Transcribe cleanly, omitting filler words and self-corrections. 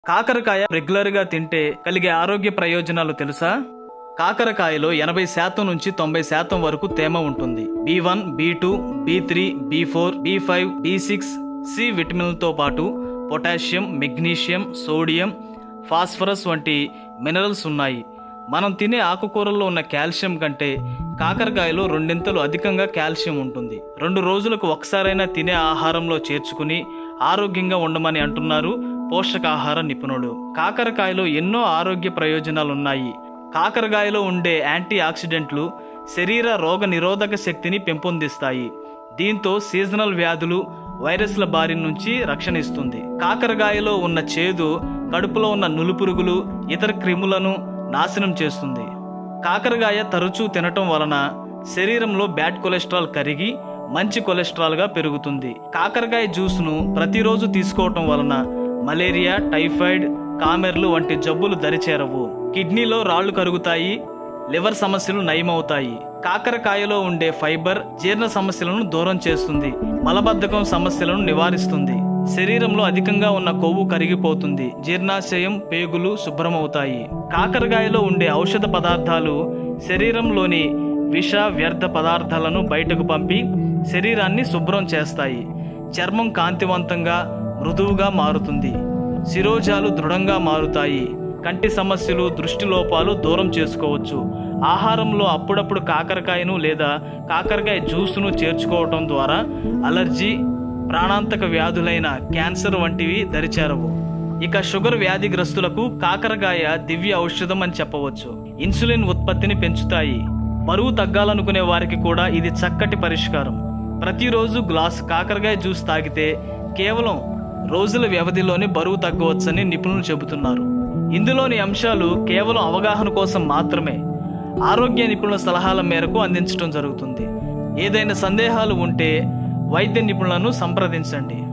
కాకరకాయ రెగ్యులర్గా తింటే కలిగే ఆరోగ్య ప్రయోజనాలు తెలుసా? కాకరకాయలో 80% నుంచి 90% వరకు తేమ ఉంటుంది. B1, B2, B3, B4, B5, B6, C విటమిన్లతో పాటు పొటాషియం, మెగ్నీషియం, సోడియం, ఫాస్ఫరస్ వంటి మినరల్స్ ఉన్నాయి. మనం తినే ఆకుకూరల్లో ఉన్న కాల్షియం కంటే కాకరకాయలో 2 అధికంగా కాల్షియం ఉంటుంది. 2 రోజులకు ఒకసారైనా తినే ఆహారంలో చేర్చుకుని ఆరోగ్యంగా ఉండమని అంటున్నారు పోషకాహార నిపుణులు. కాకరకాయలో ఎన్నో ఆరోగ్య ప్రయోజనాలున్నాయి. కాకరకాయలో ఉండే యాంటీ ఆక్సిడెంట్లు శరీర రోగ నిరోధక శక్తిని పెంపొందిస్తాయి. దీంతో సీజనల్ వ్యాధులు, వైరస్ల బారి నుంచి రక్షణ ఇస్తుంది. కాకరకాయలో ఉన్న చేదు కడుపులో ఉన్న నులుపురుగులు, ఇతర క్రిములను నాశనం చేస్తుంది. కాకరకాయ తరచూ తినటం వలన శరీరంలో బ్యాడ్ కొలెస్ట్రాల్ కరిగి మంచి కొలెస్ట్రాల్ గా పెరుగుతుంది. కాకరకాయ జ్యూస్ను ప్రతిరోజు తీసుకోవటం వలన మలేరియా, టైఫాయిడ్, కామెర్లు వంటి జబ్బులు దరిచేరవు. కిడ్నీలో రాళ్లు కరుగుతాయి, లివర్ సమస్యలు నయమవుతాయి. కాకరకాయలో ఉండే ఫైబర్ జీర్ణ సమస్యలను దూరం చేస్తుంది, మలబద్ధకం సమస్యలను నివారిస్తుంది. శరీరంలో అధికంగా ఉన్న కొవ్వు కరిగిపోతుంది, జీర్ణాశయం, పేగులు శుభ్రమవుతాయి. కాకరకాయలో ఉండే ఔషధ పదార్థాలు శరీరంలోని విష, వ్యర్థ పదార్థాలను బయటకు పంపి శరీరాన్ని శుభ్రం చేస్తాయి. చర్మం కాంతివంతంగా, మృదువుగా మారుతుంది. శిరోజాలు దృఢంగా మారుతాయి. కంటి సమస్యలు, దృష్టి లోపాలు దూరం చేసుకోవచ్చు. ఆహారంలో అప్పుడప్పుడు కాకరకాయను లేదా కాకరకాయ జ్యూస్ను చేర్చుకోవటం ద్వారా అలర్జీ, ప్రాణాంతక వ్యాధులైన క్యాన్సర్ వంటివి దరిచేరవు. ఇక షుగర్ వ్యాధిగ్రస్తులకు కాకరకాయ దివ్య ఔషధం అని చెప్పవచ్చు. ఇన్సులిన్ ఉత్పత్తిని పెంచుతాయి. బరువు తగ్గాలనుకునే వారికి కూడా ఇది చక్కటి పరిష్కారం. ప్రతిరోజు గ్లాసు కాకరకాయ జ్యూస్ తాగితే కేవలం రోజుల వ్యవధిలోనే బరువు తగ్గవచ్చని నిపుణులు చెబుతున్నారు. ఇందులోని అంశాలు కేవలం అవగాహన కోసం మాత్రమే, ఆరోగ్య నిపుణుల సలహాల మేరకు అందించడం జరుగుతుంది. ఏదైనా సందేహాలు ఉంటే వైద్య నిపుణులను సంప్రదించండి.